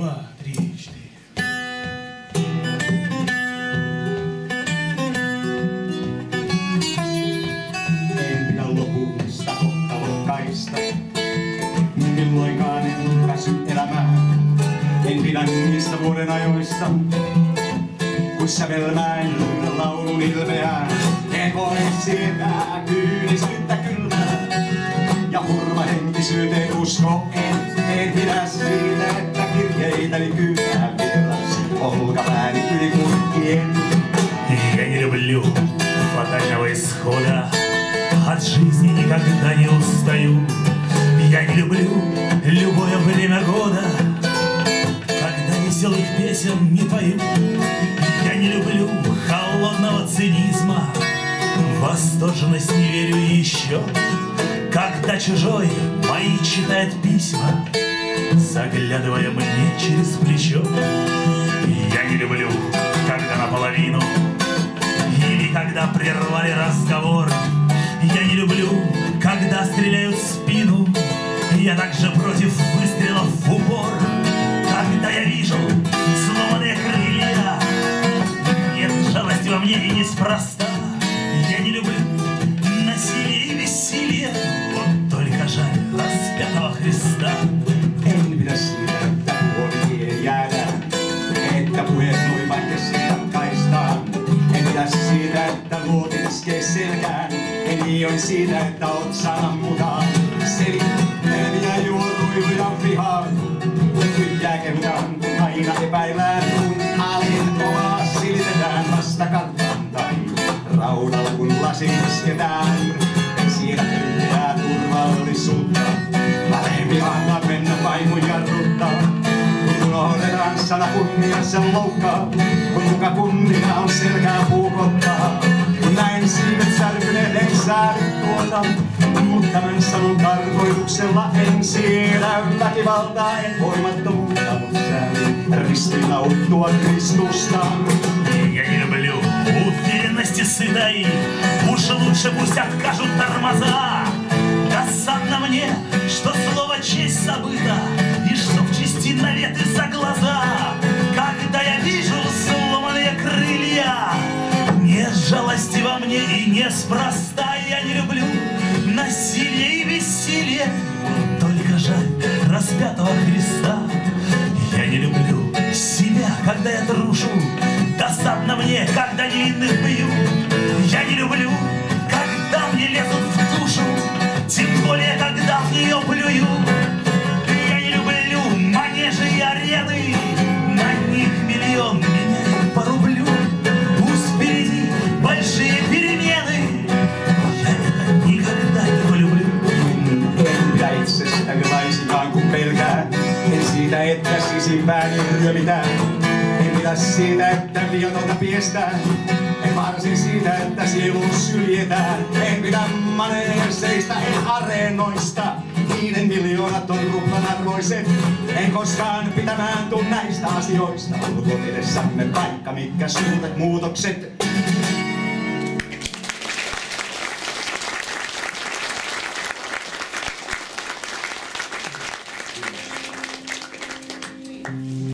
два, три, четыре. En pidä lopuista kohtalokkaista, milloinkaan en väsy elämään. En pidä niistä vuoden ajoista, kun sävelmäin laulun ilmeää. En voi sietää kyynisyyttä kylmää, ja hurmahenkisyyteen usko en pidä siitä, että kirjeitäni kyydään vielä olkapääni yli kurkkien. Я не люблю фатального исхода, от жизни никогда не устаю. Я не люблю любое время года, когда веселых песен не пою. Я не люблю холодного цинизма, в восторженность не верю еще, когда чужой мои читает письма, заглядывая мне через плечо. Я не люблю, когда наполовину или когда прервали разговор. Я не люблю, когда стреляют в спину. Я также против выстрелов в упор. Когда я вижу сломанные крылья, нет жалости во мне и неспроста. Я не люблю насилие и бессилие, вот только жаль распятого Христа. En pidä siitä, että puolitien jäädään, että puheet noin vain kesken katkaistaan. En pidä siitä, että luotin iskee selkään. En liioin siitä, että otsaan ammutaan. Selitteleviä juoruiluja vihaan. Tyhjää kehutaan, kun aina epäillään. Kun alin omaa silitetään vastakantaan. Tai raudalla kun lasin isketään. En siedä tyhjää turvallisuutta. Parempi antaa mennä vain mun jarruttaa. Kun unohdetaan sana kunniassa loukkaa. Kun muka kunnia on selkää puukottaa. Kun näin siivet särkyneet en säädy tuota. Mut tämän sanon tarkoituksella en siedä väkivaltaa. En voimattomuutta, mut säädyn ristiinnauttua Kristusta. Я не люблю уверенности сытой, уж лучше пусть откажут тормоза. Досадно мне, что слово честь забыто, и что в чести наветы за глаза. Когда я вижу сломанные крылья, нет жалости во мне и неспроста. Я не люблю насилие и бессилие, только жаль распятого Христа. Я не люблю себя, когда я трушу, досадно мне, когда невинных бью. Я не люблю, когда мне лезут в душу, тем более, когда в нее плюю. Я не люблю манежи и арены, на них миллион меняет по рублю. Пусть впереди большие перемены, я это никогда не полюблю. En pidä itsestäni laisinkaan kun pelkää. En siitä, että sisimpääni ryömitään. En pidä siitä, että viatonta piestään. En varsin siitä, että sielun syljetään. En pidä maneeseista, en areenoista. Niiden miljoonat on ruplan arvoiset. En koskaan pitämään tuu näistä asioista. Olkoon edessämme vaikka mitkä suuret muutokset.